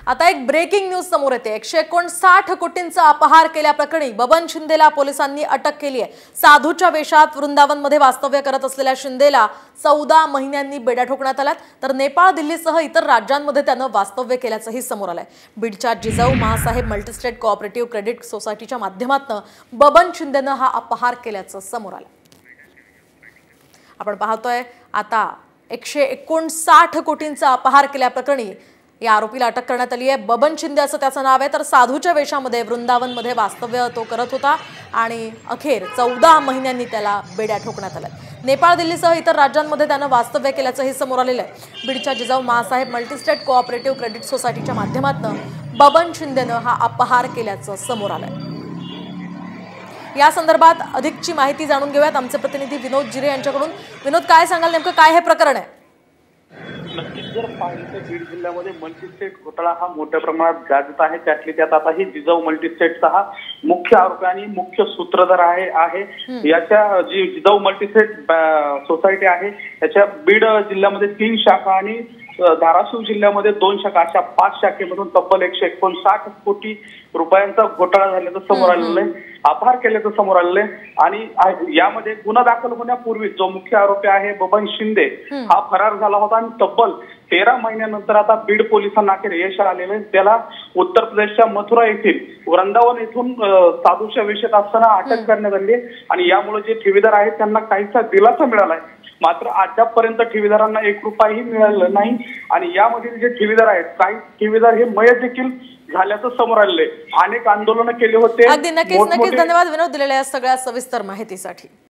आता एक breaking news समोर येते। 159 कोटींचा अपहार केल्याप्रकरणी बबन शिंदेला पोलिसांनी अटक केली आहे। साधूच्या वेशात वृंदावनमध्ये वास्तव्य करत असलेल्या शिंदेला 14 महिन्यांनी बेड्या ठोकण्यात आल्यात, तर नेपाळ, दिल्लीसह इतर राज्यांमध्ये त्यानं वास्तव्य केल्याचंही समोर आलंय। बीडच्या Jijau Masaheb multistate cooperative credit सोसायटीच्या माध्यमातून बबन शिंदेनं हा अपहार केल्याचं समोर आलं। आपण पाहतोय आता 159 कोटींचा अपहार केल्याप्रकरणी या आरोपीला अटक करण्यात आली आहे। बबन शिंदे असं त्याचं नाव आहे, तर साधूच्या वेशामध्ये वृंदावनमध्ये वास्तव्य तो करत होता आणि अखेर 14 महिन्यांनी त्याला बेड्या ठोकण्यात आल्या। नेपाळ, दिल्लीसह इतर राज्यांमध्ये त्यानं वास्तव्य केल्याचंही समोर आलेलं आहे। बीडच्या Jijau Masaheb multistate cooperative credit सोसायटीच्या माध्यमातून बबन शिंदेनं हा अपहार केल्याचं समोर आलंय। या संदर्भात अधिकची माहिती जाणून घेऊयात आमचे प्रतिनिधी विनोद जिरे यांच्याकडून। विनोद, काय सांगाल, नेमकं काय हे प्रकरण आहे? नक्कीच जर पाहिलं तर बीड जिल्ह्यामध्ये मल्टीस्टेट घोटाळा हा मोठ्या प्रमाणात गाजत आहे। त्यातली त्यात आता ही जिजाऊ मल्टीस्टेटचा हा मुख्य आरोपी आणि मुख्य सूत्रधार आहे। याच्या जी जिजाऊ मल्टीस्टेट सोसायटी आहे त्याच्या बीड जिल्ह्यामध्ये 3 शाखा आणि धाराशिव जिल्ह्यामध्ये 2 शाखा, अशा 5 शाखेमधून तब्बल 159 कोटी रुपयांचा घोटाळा झाल्याचं समोर आलेलं आहे, अपहार केल्याचं समोर आलेलं आहे। आणि यामध्ये गुन्हा दाखल होण्यापूर्वी जो मुख्य आरोपी आहे बबन शिंदे हा फरार झाला होता आणि तब्बल 13 महिन्यानंतर आता बीड पोलिसांना अखेर यश आलेलं आहे। त्याला उत्तर प्रदेशच्या मथुरा येथील वृंदावन येथून साधूच्या वेशात असताना अटक करण्यात आली आणि यामुळे जे ठेवीदार आहेत त्यांना काहीसा दिलासा मिळाला आहे। मात्र अद्यापपर्यंत ठेवीदारांना 1 रुपयाही मिळाला नाही आणि यामधील जे ठेवीदार आहेत, काही ठेवीदार हे मयत देखील झाल्याचं समोर आलेलं आहे। अनेक आंदोलनं केले होते। अगदी नक्कीच धन्यवाद विनोद, दिलेल्या सगळ्या सविस्तर माहितीसाठी।